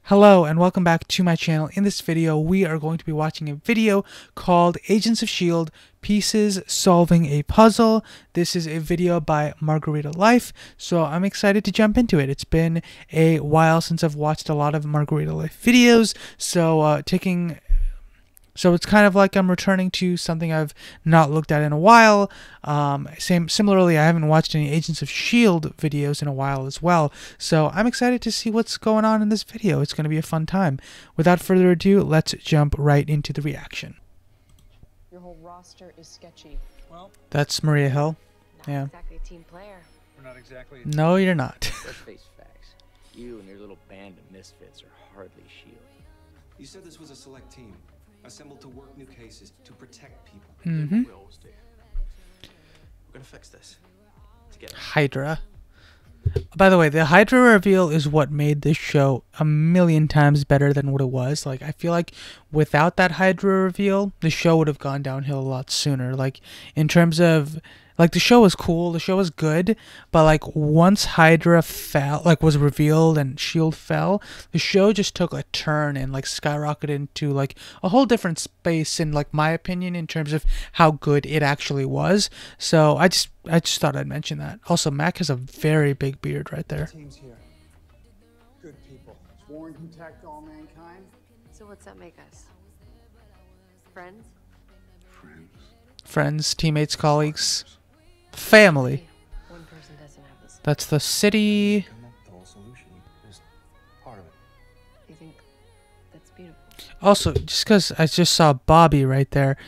Hello and welcome back to my channel. In this video we are going to be watching a video called Agents of S.H.I.E.L.D. Pieces Solving a Puzzle. This is a video by Margarita Life, so I'm excited to jump into it. It's been a while since I've watched a lot of Margarita Life videos, so it's kind of like I'm returning to something I've not looked at in a while. Similarly, I haven't watched any Agents of S.H.I.E.L.D. videos in a while as well. So I'm excited to see what's going on in this video. It's going to be a fun time. Without further ado, let's jump right into the reaction. Your whole roster is sketchy. Well, That's Maria Hill. Not Yeah. exactly a team player. we're not exactly. No, you're not. Let's face facts. You and your little band of misfits are hardly S.H.I.E.L.D. You said this was a select team, assembled to work new cases, to protect people. Mm-hmm. We always do. We're gonna fix this together. Hydra. By the way, the Hydra reveal is what made this show a million times better than what it was. Like, I feel like without that Hydra reveal, the show would have gone downhill a lot sooner. Like, in terms of, like, the show was cool, the show was good, but like once Hydra fell, like was revealed and S.H.I.E.L.D. fell, the show just took a turn and like skyrocketed into like a whole different space in like my opinion in terms of how good it actually was. So I just thought I'd mention that. Also, Mac has a very big beard right there. Teams here. Good people. Sworn to protect all mankind. So what's that make us? Friends? Friends, teammates, colleagues, family. One person doesn't have this. That's the city. The whole solution is part of it. You think that's beautiful? Also, just because I just saw Bobby right there.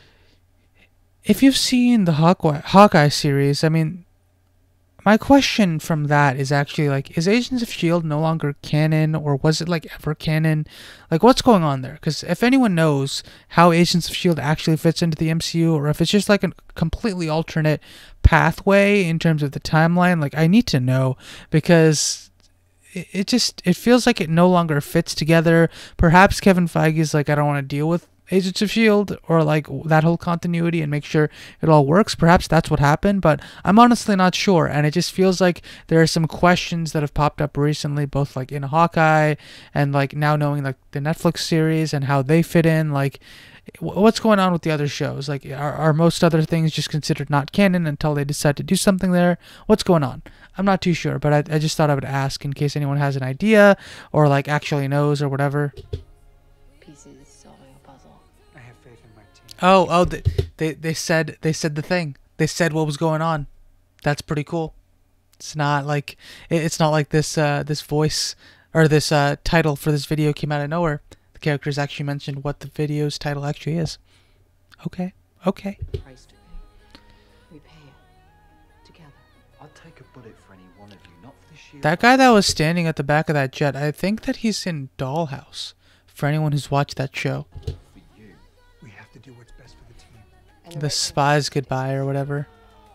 If you've seen the Hawkeye series, I mean, my question from that is actually like, is Agents of S.H.I.E.L.D. no longer canon, or was it like ever canon? Like, what's going on there? Because if anyone knows how Agents of S.H.I.E.L.D. actually fits into the MCU, or if it's just like a completely alternate pathway in terms of the timeline, like, I need to know, because it feels like it no longer fits together. Perhaps Kevin Feige's like, I don't want to deal with Agents of S.H.I.E.L.D. or like that whole continuity and make sure it all works. Perhaps that's what happened, but I'm honestly not sure. And it just feels like there are some questions that have popped up recently, both like in Hawkeye and like now knowing like the Netflix series and how they fit in. Like, what's going on with the other shows? Like, are most other things just considered not canon until they decide to do something there? What's going on? I'm not too sure, but I just thought I would ask in case anyone has an idea or like actually knows or whatever. Pieces solving a puzzle. I have faith in my team. Oh, they said the thing. They said what was going on. That's pretty cool. It's not like this this voice or this title for this video came out of nowhere. The characters actually mentioned what the video's title actually is. Okay. Price to pay. We pay it together. I'd take a bullet for any one of you, not for the shield. That guy that was standing at the back of that jet, I think that he's in Dollhouse. For anyone who's watched that show, For you. We have to do what's best for the team. And The right Spy's Goodbye or whatever.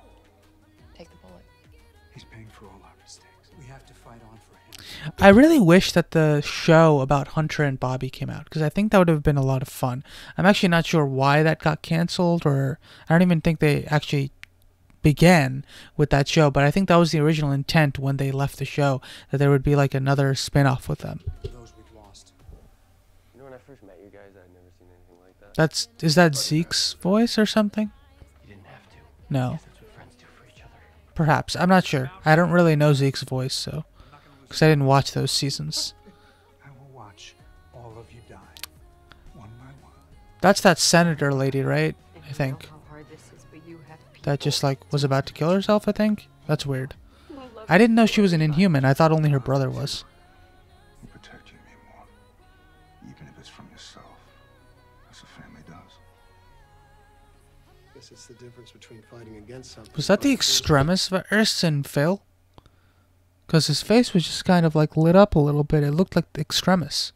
thing, take the bullet. He's paying for all our mistakes. We have to fight on for him. I really wish that the show about Hunter and Bobby came out, because I think that would have been a lot of fun. I'm actually not sure why that got canceled, or I don't even think they actually began with that show, but I think that was the original intent when they left the show, that there would be like another spin-off with them. For those we've lost. You know, when I first met you guys, I'd never seen anything like that. Is that Zeke's voice or something? You didn't have to. No. That's what friends do for each other. Perhaps. I'm not sure. I don't really know Zeke's voice, so, because I didn't watch those seasons. I will watch all of you die. One by one. That's that senator lady, right? And I you think. know how hard this is, but you have That just like was about to kill herself, I think. That's weird. people who love I didn't know she was an Inhuman. I thought only her brother was. Will protect you more. Even if it's from yourself. As a family does. Guess it's the difference between fighting against something. Was that the Extremis verse in Phil? Because his face was just kind of like lit up a little bit. It looked like the Extremis.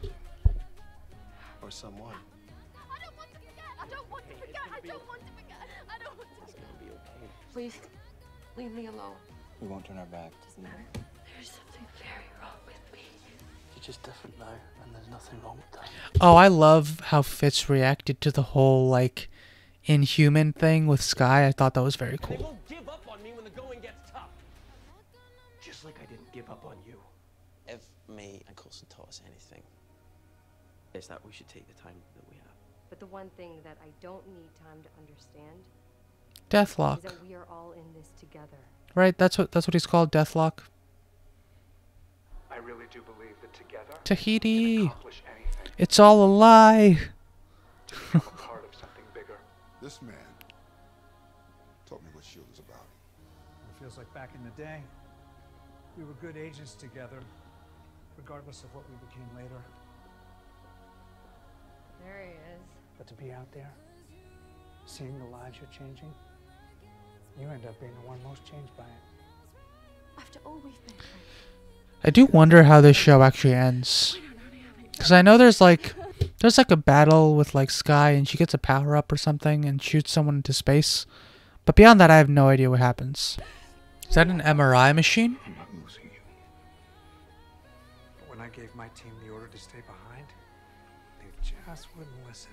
Or someone. I don't want to forget. I don't want to forget. I don't want to forget. I don't want to forget. It'll be okay. Please, leave me alone. We won't turn our back. Doesn't matter. There's something very wrong with me. You're just different now, and there's nothing wrong with that. Oh, I love how Fitz reacted to the whole like Inhuman thing with Sky. I thought that was very They cool. won't give up on me when the going gets tough. Just like I didn't give up on you. If me and Coulson taught us anything, is that we should take the time that we have. But the one thing that I don't need time to understand Deathlock. is that we are all in this together. Right? That's what he's called, Deathlock. I really do believe that together Tahiti. we can accomplish anything. It's all a lie. To become a part of something bigger. This man told me what S.H.I.E.L.D. is about. It feels like back in the day, we were good agents together, regardless of what we became later. There he is. But to be out there, seeing the lives you're changing, you end up being the one most changed by it. After all we've been through. I do wonder how this show actually ends. Because I know there's like a battle with like Sky and she gets a power up or something and shoots someone into space. But beyond that, I have no idea what happens. Is that an MRI machine? I'm not losing you. But when I gave my team the order to stay behind, they just wouldn't listen.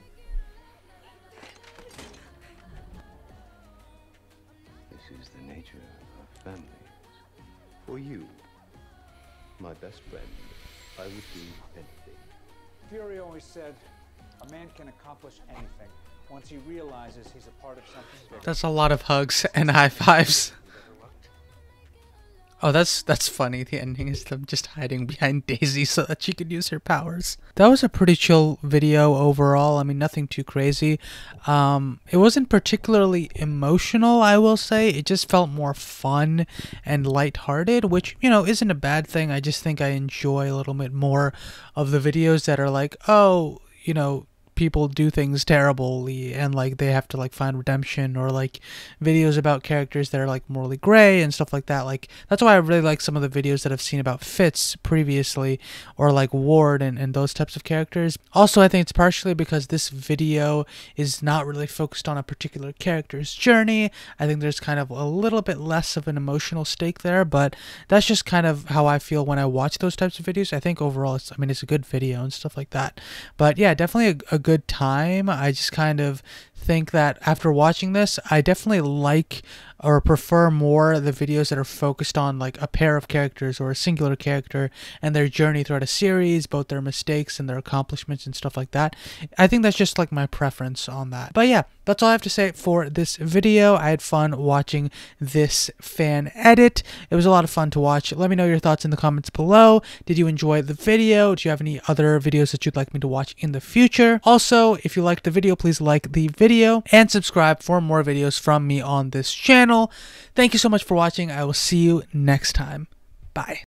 This is the nature of families. For you, my best friend, I would do anything. Fury always said, a man can accomplish anything once he realizes he's a part of something bigger. That's a lot of hugs and high fives. Oh, that's funny. The ending is them just hiding behind Daisy so that she could use her powers. That was a pretty chill video overall. I mean, nothing too crazy. It wasn't particularly emotional, I will say. It just felt more fun and lighthearted, which, you know, isn't a bad thing. I just think I enjoy a little bit more of the videos that are like, oh, you know, people do things terribly and like they have to like find redemption, or like videos about characters that are like morally gray and stuff like that. Like that's why I really like some of the videos that I've seen about Fitz previously, or like Ward and those types of characters. Also, I think it's partially because this video is not really focused on a particular character's journey. I think there's kind of a little bit less of an emotional stake there, but that's just kind of how I feel when I watch those types of videos. I think overall it's a good video and stuff like that. But yeah, definitely a good time. I just kind of think that after watching this, I definitely like or prefer more the videos that are focused on like a pair of characters or a singular character and their journey throughout a series, both their mistakes and their accomplishments and stuff like that. I think that's just like my preference on that. But yeah, that's all I have to say for this video. I had fun watching this fan edit. It was a lot of fun to watch. Let me know your thoughts in the comments below. Did you enjoy the video? Do you have any other videos that you'd like me to watch in the future? Also, if you liked the video, please like the video and subscribe for more videos from me on this channel. Thank you so much for watching. I will see you next time. Bye.